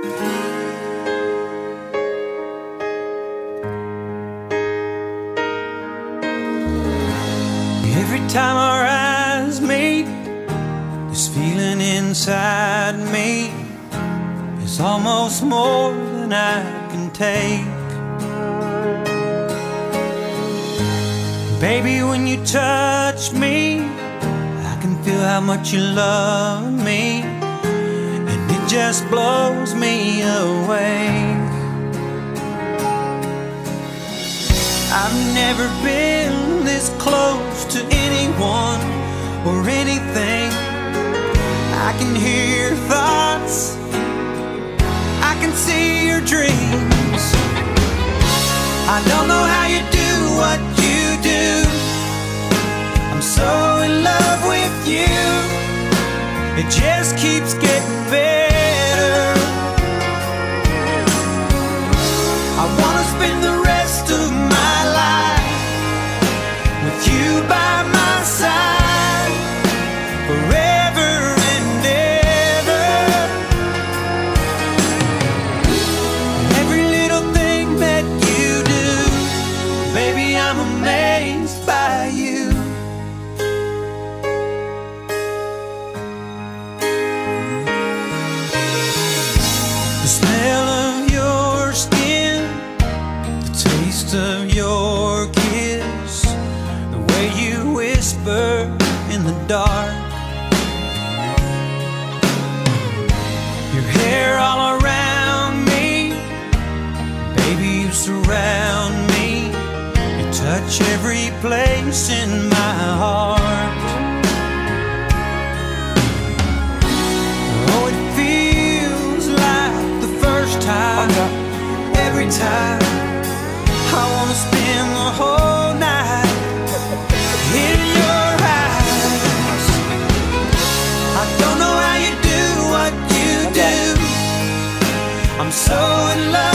Every time our eyes meet, this feeling inside me is almost more than I can take. Baby, when you touch me, I can feel how much you love me, and it just blows me away. I've never been this close to anyone or anything. I can hear your thoughts, I can see your dreams. I don't know how you do what you do. I'm so in love with you. It just keeps getting better. I wanna spend the rest of my life with you by my side, forever and ever. Every little thing that you do, baby, I'm amazed by you. The smell of your skin, the taste of your kiss, the way you whisper in the dark, your hair all around me, baby, you surround me, you touch every place in my heart. Oh, it feels like the first time, every time. I wanna spend the whole night in your eyes. I don't know how you do what you do. I'm so in love